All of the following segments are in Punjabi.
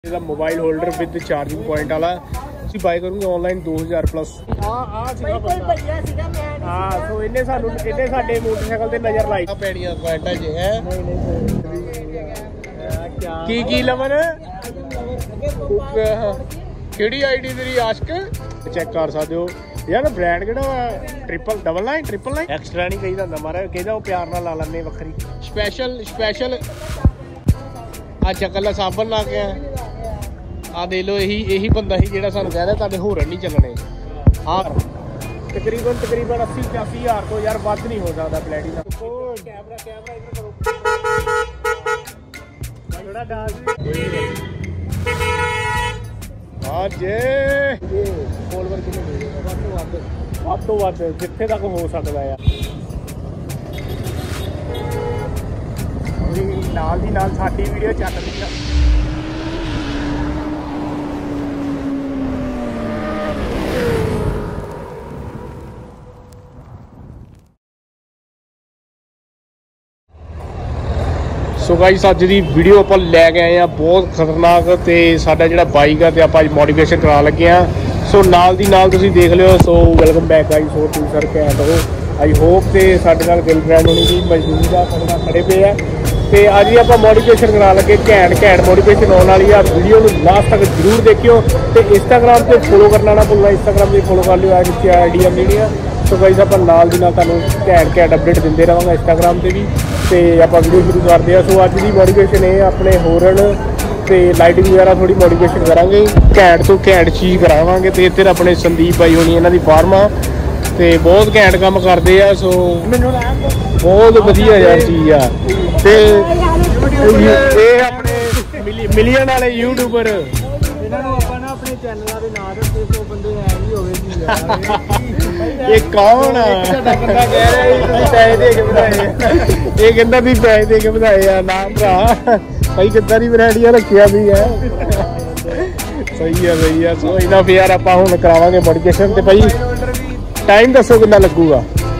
ਇਹਦਾ mobile holder with charging point ਵਾਲਾ ਤੁਸੀਂ ਬਾਈ ਕਰੋਗੇ ਆਨਲਾਈਨ 2000 ਪਲੱਸ। ਸੀਗਾ ਬੰਦਾ ਹਾਂ, ਸੋ ਇਹਨੇ ਸਾਡੇ ਮੋਟਰਸਾਈਕਲ ਤੇ ਨਜ਼ਰ ਲਾਈ ਪੈਣੀਆਂ ਪੁਆਇੰਟਾਂ 'ਚ ਹੈ। ਕੀ ਲਵਨ ਕਿਹੜੀ ਆਈਡੀ ਤੇਰੀ ਆਸ਼ਕ ਚੈੱਕ ਕਰ ਸਕਦੇ ਹੋ यार। ब्रांड केड़ा डबल नाइन एक्सट्रा नहीं कही जाता मारा कहता वो प्यार नाल ला लैने वक्री स्पैशल अच्छा कला साबन ला के आ दे लो यही बंदा ही जेड़ा सानू कहदा तुहाडे होरन नहीं चलने। हाँ तकरीबन 80-85 हज़ार तो यार वध नहीं हो सकता प्लैटिनम। कैमरा इधर करो थोड़ा डांस आज फॉलोवर कितने ਵੱਧ ਤੋਂ ਵੱਧ ਜਿੱਥੇ ਤੱਕ ਹੋ ਸਕਦਾ ਆ। ਨਾਲ ਦੀ ਨਾਲ ਸਾਡੀ ਵੀਡੀਓ ਚੱਲਦੀ ਆ। सो गाइस अज दी वीडियो आप लैके आए हैं बहुत खतरनाक ते साडा जिहड़ा बाइक है तो आप मोडिफिकेशन करा लगे हैं। सो नाल दी नाल तुसीं देख लियो। सो वेलकम बैक गाइस हो तुम सर कैंट हो आई होप तो साडे नाल गर्लफ्रेंड होनी भी मौजूद है साडे नाल खड़े पे है तो अज ही आप मोडिफिकेशन करा लगे घैंट मोडिफिकेशन आने वाली है। वीडियो लास्ट तक जरूर देखियो तो इंस्टाग्राम से फॉलो करना ना भूलना इंस्टाग्राम से फॉलो कर लियो नीचे आईडी आनी है। सो गाइस आप नाल दी नाल तुहानूं घैंट अपडेट दिंदे रहांगा इंस्टाग्राम से भी तो आप वीडियो शुरू करते हैं। सो अज की मोडिफिकेशन है अपने होरन तो लाइटिंग वगैरह थोड़ी मोडिफिकेशन करांगे घैंट तो घैंट चीज़ करावांगे तो इधर अपने संदीप भाई होनी इन्हां दी फार्म आ तो बहुत घैंट काम करते हैं। सो बहुत वधिया यार चीज़ आ ते ये अपने मिलियन वाले यूट्यूबर अपने चैनल के नाम रखते सो बंदे है ही होवे ये कौन बंदा कह रहा है पैसे दे के बनाए ये कहता भी पैसे दे के बनाए आ नाम भरा भाई कितना दी वैरायटियां रखिया भी है। सही है सो इन्ना फिर यार आपां हुण करावांगे मोडिफिकेशन ते भाई टाइम दसो कितना लगूगा।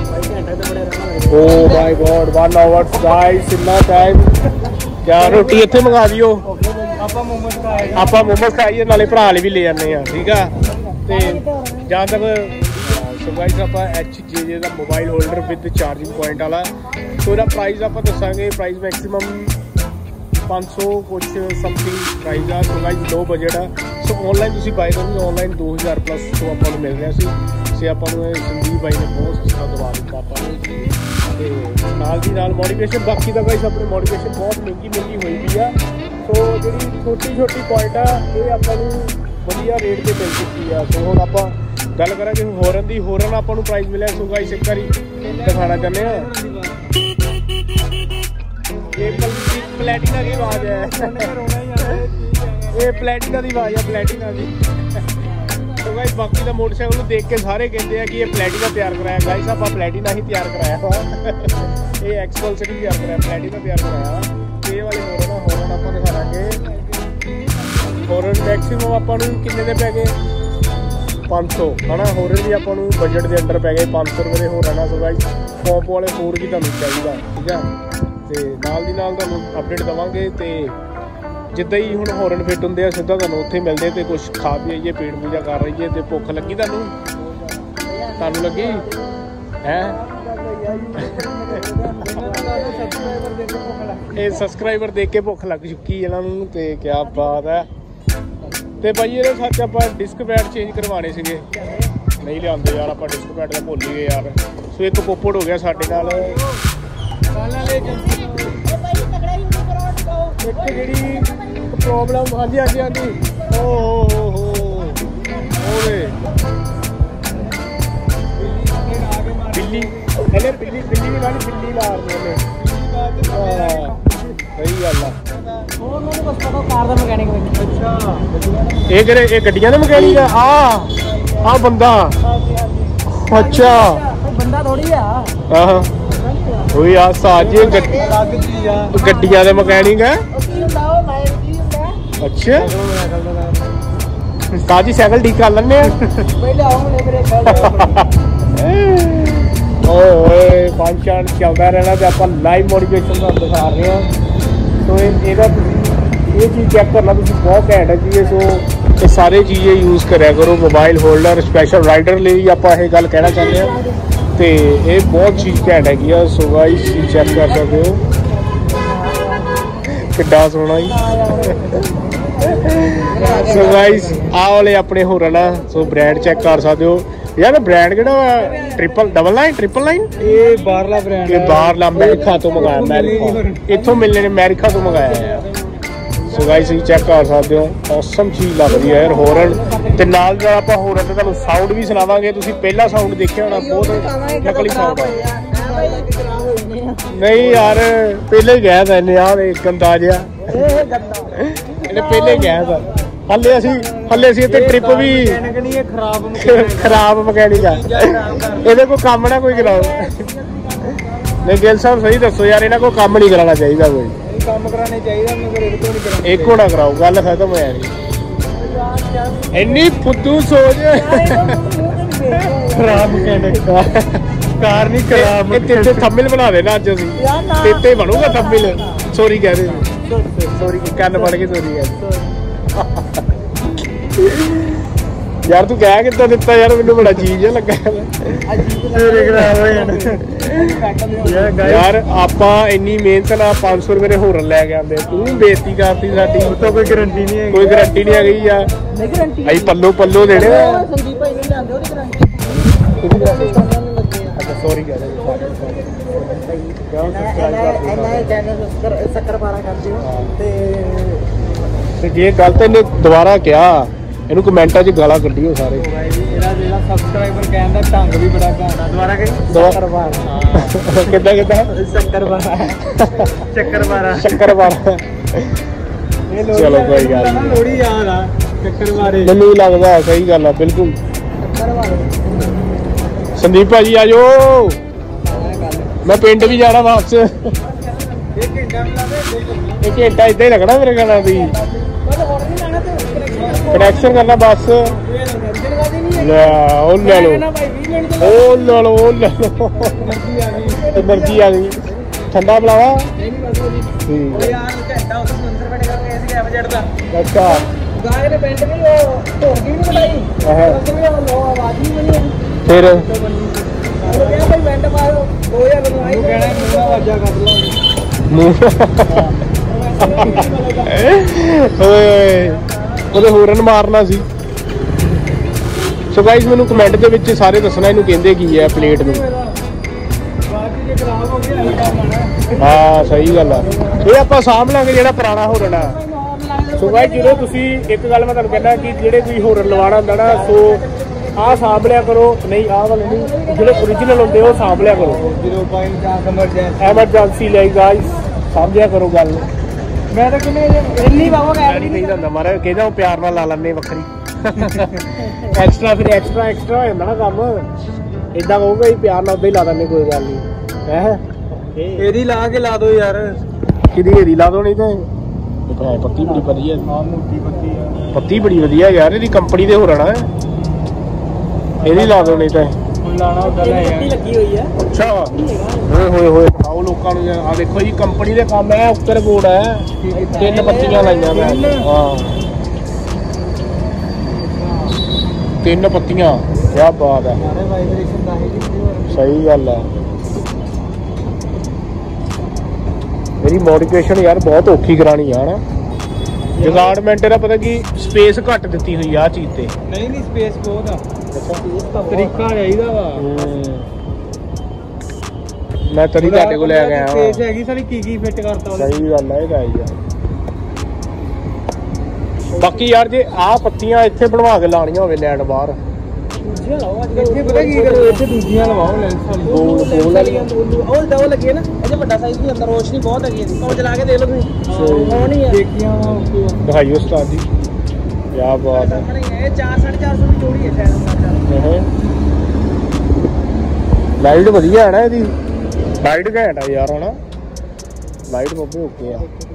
Oh my god 1 hour guys इतना टाइम क्या रोटी इत्थे मंगा दियो आपां मोमोज खाइए नाले भरा भी ले जाने ठीक है ते जहाँ तक सो गाइस आपां HJJ दा mobile holder with charging point वाला तो इसका प्राइस आपां दसांगे। प्राइस मैक्सिमम 500 कुछ समथिंग प्राइस आ। सो गाइस लो बजट आ। सो ऑनलाइन तुसीं बाय करोगे ऑनलाइन 2000 प्लस तो आपां मिल रहा सी आपां संदीप भाई ने बहुत सस्ता दवा दिता आपां नाल दी नाल मोडिफिकेशन। बाकी तो गाइस अपनी मोडिफिकेशन बहुत महंगी हुई भी आ। सो जी छोटी पॉइंट आ ये आपां नूं वधिया रेट पे मिल चुकी है। सो हुण आपां गल करांगे होरन दी होरन आपां नूं प्राइस मिलिਆ। सो गाइस एक बारी दिखाना चाहते हैं ये प्लैटिना की आवाज है ये प्लैटिना की आवाज है प्लैटिना की। तो गाइस बाकी का मोटरसाइकिल देख के सारे कहते हैं कि ये प्लैटिना तैयार कराया। गाइस आप प्लैटिना ही तैयार कराया वा ये एक्सपल्स नहीं तैयार कराया प्लैटिना तैयार कराया। ये वाले होरन आप दिखा लागे होरन मैक्सीमम आप किन्ने दे पै गए 500 है ना। होरन भी आपको बजट के अंडर पै गए 500 रुपये के होरन। सो गाइस पॉप वाले होर भी तुहानूं चाहिए ठीक है तो नाल दी नाल तुहानूं अपडेट देवांगे तो जिद्दां ही हुण होरन फिट हुंदे आ सीधा तुहानूं उत्थे मिलदे ते कुछ खा पी आइए पेट पूजा कर रहीए तो भुख लगी तुहानूं लगी है ये सबसक्राइबर देख के भुख लग चुकी इन्हां नूं ते क्या बात है। तो भाई ये सच आप डिस्क पैड चेंज करवाने सीगे नहीं लियाते यार आप डिस्क पैड का भुल ही गए यार। सो एक पोपड़ हो गया साडे नाल एक जी प्रॉब्लम हाँ जी ओ बिल्ली बिल्ली ला सही गल ये गड्डियां दे मैकेनिक आ बंदा अच्छा बंदा थोड़ी है वही आ साजी गड्डियां दे मैकेनिक है। अच्छा साजी साइकिल ठीक कर लेने फंक्शन चलता रहना तो आप लाइव मोटिवेशन दिखा रहे हैं। तो ये चीज़ चेक करना तुम बहुत घैंट है जी। सो ये सारी चीज़ें यूज़ कराया करो। मोबाइल होल्डर स्पैशल राइडर लिए आप ये गल कहना चाहते हैं तो ये बहुत चीज़ घैंट हैगी आ। सो गाइस चेक कर सकते हो किड्डा सोहना ही। सो गाइस आ वाले अपने होरन आ। सो ब्रांड चेक कर सकते हो यार। ब्रांड किहड़ा triple double line triple line ये बाहरला ब्रांड ये बाहरला अमेरिका तो मंगाया। अमेरिका इत्थों मिलने ने अमेरिका तो मंगाया यार। सो गाइस ਤੁਸੀਂ ਚੈੱਕ ਕਰ ਸਕਦੇ ਹੋ ਔਸਮ ਚੀਜ਼ ਲੱਗਦੀ ਹੈ ਯਾਰ। ਹੋਰਨ ਤੇ ਨਾਲ ਜਿਹੜਾ ਆਪਾਂ ਹੋਰਨ ਤੇ ਤੁਹਾਨੂੰ ਸਾਊਂਡ ਵੀ ਸੁਣਾਵਾਂਗੇ। ਤੁਸੀਂ ਪਹਿਲਾ ਸਾਊਂਡ ਦੇਖਿਆ ਹੋਣਾ ਬਹੁਤ ਨਕਲੀ ਸਾਊਂਡ ਆ। ਨਹੀਂ ਯਾਰ ਪਹਿਲੇ ਹੀ ਗਿਆ ਤਾਂ ਇਹਨੇ ਆ ਗੰਦਾ ਜਿਹਾ ਇਹਨੇ ਪਹਿਲੇ ਗਿਆ ਤਾਂ ਹੱਲੇ ਅਸੀਂ ਇੱਥੇ ਟ੍ਰਿਪ ਵੀ ਖਰਾਬ ਮਕੈਨਿਕ ਆ। ਇਹਦੇ ਕੋਈ ਕੰਮ ਨਾ ਕੋਈ ਕਰਾਓ। ਨਹੀਂ ਗਿੱਲ ਸਾਹਿਬ ਸਹੀ ਦੱਸੋ ਯਾਰ ਇਹਨਾਂ ਕੋਈ ਕੰਮ ਨਹੀਂ ਕਰਾਉਣਾ ਚਾਹੀਦਾ। ਕੋਈ ਕੰਮ ਕਰਾਣੇ ਚਾਹੀਦਾ ਮਗਰ ਇਹ ਤੋਂ ਨਹੀਂ ਕਰਾਉਣਾ। ਇੱਕ ਹੋਣਾ ਕਰਾਓ ਗੱਲ ਖਤਮ ਹੋ ਜਾਣੀ। ਇੰਨੀ ਫੁੱਦੂ ਸੋਚ ਖਰਾਬ ਮਕੈਨਿਕ ਕਾਰ ਨਹੀਂ ਖਰਾਬ। ਤੇ ਥੰਬਨੇਲ ਬਣਾ ਦੇਣਾ ਅੱਜ ਅਸੀਂ ਤੇ ਬਣੂਗਾ ਥੰਬਨੇਲ। ਸੌਰੀ ਕਹਿ ਦੇ ਸੌਰੀ ਕੰਨ ਫੜ ਕੇ ਸੌਰੀ ਯਾਰ ਤੂੰ ਕਹਿ ਕਿੱਦਾਂ ਦਿੱਤਾ ਯਾਰ ਮੈਨੂੰ ਬੜਾ ਚੀਜ਼ ਲੱਗਾ ਯਾਰ। ਆਪਾਂ ਇੰਨੀ ਮਿਹਨਤ ਨਾਲ 500 ਰੁਪਏ ਦੇ ਹੋਰਨ ਲੈ ਕੇ ਆਉਂਦੇ ਤੂੰ ਬੇਇੱਜ਼ਤੀ ਕਰਤੀ ਸਾਡੀ। ਤਾਂ ਕੋਈ ਗਰੰਟੀ ਨਹੀਂ ਹੈ। ਕੋਈ ਗਰੰਟੀ ਨਹੀਂ ਹੈਗੀ ਯਾਰ। ਅਸੀਂ ਪੱਲੋ ਦੇਣੇ ਸੰਦੀਪ ਭਾਈ ਨੇ ਲਿਆਂਦੇ ਉਹਦੀ ਗਰੰਟੀ। ਅੱਛਾ ਸੌਰੀ ਕਹਿ ਦੇ ਸ਼ੱਕਰ 12 ਕਰ ਦਿਓ ਤੇ ਜੇ ਗਲਤ ਇਹਨੇ ਦੁਬਾਰਾ ਕਿਹਾ ਇਹਨੂੰ ਕਮੈਂਟਾਂ 'ਚ ਗਾਲਾਂ ਕੱਢਿਓ ਸਾਰੇ। ਇਹਦਾ ਜਿਹੜਾ ਸਬਸਕ੍ਰਾਈਬਰ ਕਹਿੰਦਾ ਢੰਗ ਵੀ ਬੜਾ ਘਾਟਾ। ਦੁਬਾਰਾ ਕਿ ਸ਼ੱਕਰ 12 ਕਿੱਦਾਂ ਸ਼ੱਕਰ 12 ਚਲੋ ਕੋਈ ਗੱਲ ਨਹੀਂ। ਲੋੜੀ ਯਾਦ ਆ ਚੱਕਰ ਬਾਰੇ ਮੈਨੂੰ ਵੀ ਲੱਗਦਾ ਸਹੀ ਗੱਲ ਆ ਬਿਲਕੁਲ। ਸੰਦੀਪ ਭਾਜੀ ਆ ਜਾਓ ਮੈਂ ਪਿੰਡ ਵੀ ਜਾਣਾ ਵਾਪਸ। एक घंटा इतना ही लगना मेरे ख्याल भी कनेक्शन करना बस। ले लो एनर्जी आ गई। ठंडा पिलावा अच्छा फिर ਉਹਦੇ ਹੋਰਨ ਮਾਰਨਾ ਸੀ। ਸੋ ਗਾਈਜ਼ ਮੈਨੂੰ ਕਮੈਂਟ ਦੇ ਵਿੱਚ ਸਾਰੇ ਦੱਸਣਾ ਇਹਨੂੰ ਕਹਿੰਦੇ ਕੀ ਹੈ ਪਲੇਟ ਨੂੰ। ਹਾਂ ਸਹੀ ਗੱਲ ਆ। ਇਹ ਆਪਾਂ ਸਾਂਭ ਲਾਂਗੇ ਜਿਹੜਾ ਪੁਰਾਣਾ ਹੋਰਨ ਆ। ਸੋ ਗਾਈਜ਼ ਜਦੋਂ ਤੁਸੀਂ ਇੱਕ ਗੱਲ ਮੈਂ ਤੁਹਾਨੂੰ ਕਹਿੰਦਾ ਕਿ ਜਿਹੜੇ ਕੋਈ ਹੋਰਨ ਲਵਾਉਣਾ ਹੁੰਦਾ ਨਾ ਸੋ ਆਹ ਸਾਂਭ ਲਿਆ ਕਰੋ। ਨਹੀਂ ਆਹ ਵਾਲੇ ਨਹੀਂ ਜਿਹੜੇ ਓਰੀਜਨਲ ਹੁੰਦੇ ਉਹ ਸਾਂਭ ਲਿਆ ਕਰੋ। ਐਮਰਜੈਂਸੀ ਲਈ ਗਾਈਜ਼ ਸਮਝਿਆ ਕਰੋ ਗੱਲ। ਮੈਂ ਤਾਂ ਕਿੰਨੇ ਇੰਨੀ ਬਾਬਾ ਕਹਿ ਨਹੀਂ ਹੁੰਦਾ ਮਾਰਾ ਕਹਿੰਦਾ ਉਹ ਪਿਆਰ ਨਾਲ ਲਾ ਲੈਣੇ ਵੱਖਰੀ ਐਕਸਟਰਾ। ਫਿਰ ਐਕਸਟਰਾ ਹੋ ਜਾਂਦਾ ਨਾ ਕੰਮ। ਇਦਾਂ ਕਹੂਗਾ ਜੀ ਪਿਆਰ ਨਾਲ ਉਦਾਂ ਹੀ ਲਾ ਦਿੰਦੇ ਕੋਈ ਗੱਲ ਨਹੀਂ ਹੈ। ਇਹਦੀ ਲਾ ਕੇ ਲਾ ਦੋ ਯਾਰ। ਕਿਹਦੀ ਇਹਦੀ ਲਾ ਦੋ ਨਹੀਂ ਤੇ ਪੱਤੀ ਬੜੀ ਵਧੀਆ। ਪੱਤੀ ਬੜੀ ਵਧੀਆ ਯਾਰ ਇਹਦੀ ਕੰਪਨੀ ਦੇ ਹੋ ਰਹਿਣਾ ਇਹਦੀ ਲਾ ਦੋ ਨਹੀਂ ਤਾਂ ਲਾਣਾ ਉਦਾਂ ਲੈ ਯਾਰ ਲੱਗੀ ਹੋਈ ਆ। ਅੱਛਾ ਹੋਏ ਆਓ ਲੋਕਾਂ ਨੂੰ ਆ ਦੇਖੋ ਜੀ ਕੰਪਨੀ ਦੇ ਕੰਮ ਹੈ। ਉੱਤਰ ਬੋਰਡ ਹੈ 3 ਪੱਤੀਆਂ ਲਾਈਆਂ ਮੈਂ। ਹਾਂ 3 ਪੱਤੀਆਂ ਕਿਆ ਬਾਤ ਹੈ। ਸਹੀ ਗੱਲ ਹੈ। ਮੇਰੀ ਮੋਡੀਫਿਕੇਸ਼ਨ ਯਾਰ ਬਹੁਤ ਔਖੀ ਕਰਾਣੀ ਆ ਨਾ। ਜਗਾਰਡਮੈਂਟ ਦਾ ਪਤਾ ਕੀ ਸਪੇਸ ਘੱਟ ਦਿੱਤੀ ਹੋਈ ਆ ਚੀਜ਼ ਤੇ। ਨਹੀਂ ਸਪੇਸ ਬਹੁਤ ਆ। ਤਰੀਕਾ ਚਾਹੀਦਾ ਵਾ। ਮੈਂ ਤਰੀ ਤੁਹਾਡੇ ਕੋਲ ਲੈ ਗਿਆ ਸਪੇਸ ਹੈਗੀ ਸਾਰੀ ਕੀ ਫਿੱਟ ਕਰਤਾ। ਸਹੀ ਗੱਲ ਹੈ ਇਹ ਤਾਂ ਯਾਰ। ਬਾਕੀ ਯਾਰ ਜੇ ਆਹ ਪੱਤੀਆਂ ਇੱਥੇ ਬਣਵਾ ਕੇ ਲਾਣੀਆਂ ਹੋਵੇ ਲੈਂਡ ਬਾਹਰ ਦੂਜੀਆਂ ਲਾਓ। ਇੱਥੇ ਪਤਾ ਕੀ ਕਰੋ ਇੱਥੇ ਦੂਜੀਆਂ ਲਵਾਓ ਲੈਂਸ ਵਾਲੀਆਂ। ਉਹ ਡਬਲ ਲੱਗੀ ਹੈ ਨਾ ਇਹਦੇ ਵੱਡਾ ਸਾਈਜ਼ ਵੀ ਅੰਦਰ ਰੋਸ਼ਨੀ ਬਹੁਤ ਹੈਗੀ ਹੈ। ਉਹ ਚਲਾ ਕੇ ਦੇਖ ਲਓ ਤੁਸੀਂ ਉਹ ਨਹੀਂ ਹੈ ਦੇਖੀਆਂ ਦਿਖਾਈਓ ਉਸਤਾਦ ਜੀ ਕਿਆ ਬਾਤ ਹੈ। ਇਹ 4-450 ਦੀ ਜੋੜੀ ਹੈ ਸ਼ਾਇਦ। ਲਾਈਟ ਵਧੀਆ ਹੈ ਨਾ ਇਹਦੀ। ਲਾਈਟ ਘੈਂਟ ਆ ਯਾਰ ਹਨਾ। ਲਾਈਟ ਬੱਬੇ ਓਕੇ ਆ।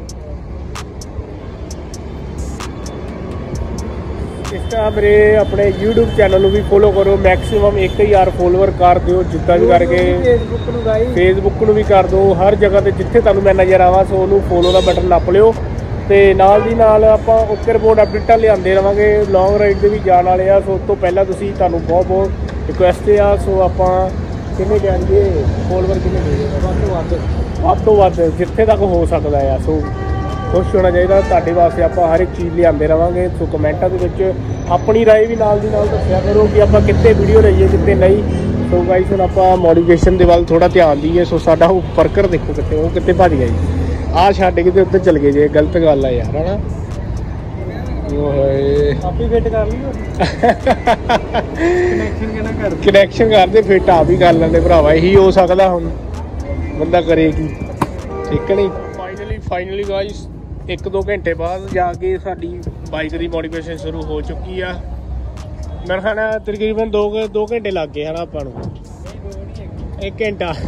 ਇਸ ਤਰ੍ਹਾਂ ਮੇਰੇ ਆਪਣੇ YouTube ਚੈਨਲ ਨੂੰ ਵੀ ਫੋਲੋ ਕਰੋ। ਮੈਕਸਿਮਮ 1000 ਫੋਲੋਵਰ ਕਰ ਦਿਓ ਜਿੱਦਾਂ ਵੀ ਕਰਕੇ। ਫੇਸਬੁੱਕ ਨੂੰ ਵੀ ਕਰ ਦਿਓ। ਹਰ ਜਗ੍ਹਾ ਤੇ ਜਿੱਥੇ ਤੁਹਾਨੂੰ ਮੈਂ ਨਜ਼ਰ ਆਵਾਂ ਸੋ ਉਹਨੂੰ ਫੋਲੋ ਦਾ ਬਟਨ ਨੱਪ ਲਿਓ ਤੇ ਨਾਲ ਦੀ ਨਾਲ ਆਪਾਂ ਓਕੇ ਰਿਪੋਰਟ ਅਪਡੇਟਾਂ ਲਿਆਉਂਦੇ ਰਵਾਂਗੇ। ਲੌਂਗ ਰਾਈਡ ਤੇ ਵੀ ਜਾਣ ਵਾਲੇ ਆ। ਸੋ ਉਸ ਤੋਂ ਪਹਿਲਾਂ ਤੁਸੀਂ ਤੁਹਾਨੂੰ ਬਹੁਤ ਬਹੁਤ ਰਿਕੁਐਸਟ ਆ। ਸੋ ਆਪਾਂ ਕਿੰਨੇ ਕਹਿਣਗੇ ਫੋਲੋਵਰ ਕਿੰਨੇ ਦੇ ਵੱਧ ਤੋਂ ਵੱਧ ਜਿੱਥੇ ਤੱਕ ਹੋ ਸਕਦਾ ਆ। ਸੋ ਖੁਸ਼ ਹੋਣਾ ਚਾਹੀਦਾ। ਤੁਹਾਡੇ ਵਾਸਤੇ ਆਪਾਂ ਹਰ ਇੱਕ ਚੀਜ਼ ਲਿਆਉਂਦੇ ਰਵਾਂਗੇ। ਸੋ ਕਮੈਂਟਾਂ ਦੇ ਵਿੱਚ ਆਪਣੀ ਰਾਏ ਵੀ ਨਾਲ ਦੀ ਨਾਲ ਦੱਸਿਆ ਕਰੋ ਕਿ ਆਪਾਂ ਕਿੱਥੇ ਵੀਡੀਓ ਲਈਏ ਕਿੱਥੇ ਨਹੀਂ। ਸੋ ਗਾਈਸ ਹੁਣ ਆਪਾਂ ਮੋਡੀਫਿਕੇਸ਼ਨ ਦੇ ਵੱਲ ਥੋੜ੍ਹਾ ਧਿਆਨ ਦਈਏ। ਸੋ ਸਾਡਾ ਉਹ ਵਰਕਰ ਦੇਖੋ ਕਿੱਥੇ, ਉਹ ਕਿੱਥੇ ਭੱਜ ਗਿਆ ਜੀ। ਆਹ ਛੱਡ ਕੇ ਤੇ ਉੱਧਰ ਚਲ ਗਏ ਜੇ, ਗਲਤ ਗੱਲ ਆ ਯਾਰ, ਹਨਾ। ਓਏ ਆਪੀ ਫਿੱਟ ਕਰ ਲਈ ਕਨੈਕਸ਼ਨ ਕਰਦੇ ਫਿੱਟ ਆਪ ਹੀ ਕਰ ਲੈਂਦੇ ਭਰਾਵਾ। ਇਹੀ ਹੋ ਸਕਦਾ ਹੁਣ, ਬੰਦਾ ਕਰੇ ਕੀ, ਠੀਕ ਨਹੀਂ। ਫਾਈਨਲੀ ਗਾਈਸ 1-2 ਘੰਟੇ ਬਾਅਦ ਜਾ ਕੇ ਸਾਡੀ ਬਾਈਕ ਦੀ ਮੋਡੀਫਿਕੇਸ਼ਨ ਸ਼ੁਰੂ ਹੋ ਚੁੱਕੀ ਆ। ਮੇਰੇ ਖਿਆਲ ਨਾਲ ਤਕਰੀਬਨ 2 ਘੰਟੇ ਲੱਗ ਗਏ ਹਨਾ ਆਪਾਂ ਨੂੰ। 1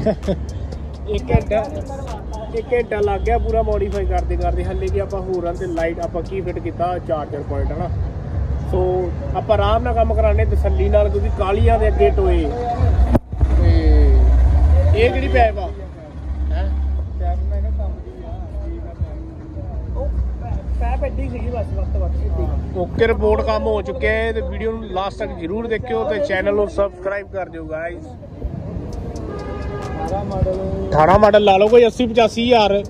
ਘੰਟਾ ਲੱਗ ਗਿਆ ਪੂਰਾ ਮੋਡੀਫਾਈ ਕਰਦੇ। ਹੱਲੇ ਕਿ ਆਪਾਂ ਹੋਰਾਂ ਤੇ ਲਾਈਟ ਆਪਾਂ ਕੀ ਫਿੱਟ ਕੀਤਾ, ਚਾਰਜਰ ਪੁਆਇੰਟ ਹਨਾ। ਸੋ ਆਪਾਂ ਆਰਾਮ ਨਾਲ ਕੰਮ ਕਰਾਣੇ ਤਸੱਲੀ ਨਾਲ, ਕਿਉਂਕਿ ਕਾਲੀਆਂ ਦੇ ਅੱਗੇ ਟੋਏ। ਤੇ ਇਹ ਕਿਹੜੀ ਪੈਪ ਆ? ਓਕੇ ਰਿਪੋਰਟ ਕੰਮ ਹੋ ਚੁੱਕਿਆ ਹੈ। ਤੇ ਵੀਡੀਓ ਨੂੰ ਲਾਸਟ ਤੱਕ ਜਰੂਰ ਦੇਖਿਓ ਤੇ ਚੈਨਲ ਨੂੰ ਸਬਸਕ੍ਰਾਈਬ ਕਰ ਦਿਓ ਗਾਇਸ। 18 ਮਾਡਲ ਲਾ ਲਓ ਕੋਈ 80-85 ਹਜ਼ਾਰ।